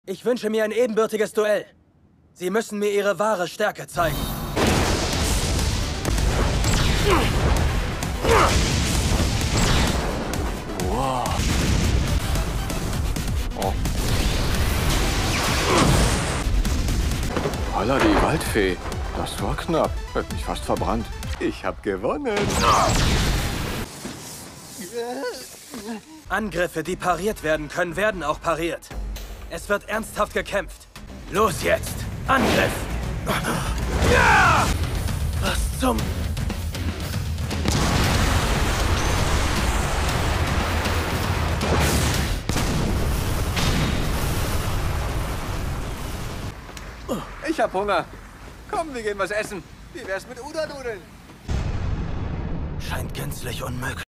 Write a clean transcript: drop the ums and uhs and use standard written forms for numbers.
Ich wünsche mir ein ebenbürtiges Duell. Sie müssen mir ihre wahre Stärke zeigen. Wow. Oh. Holla, die Waldfee. Das war knapp. Hätte mich fast verbrannt. Ich hab gewonnen. Angriffe, die pariert werden können, werden auch pariert. Es wird ernsthaft gekämpft. Los jetzt! Angriff! Ja! Was zum... Ich hab Hunger. Komm, wir gehen was essen. Wie wär's mit Udanudeln? Scheint gänzlich unmöglich.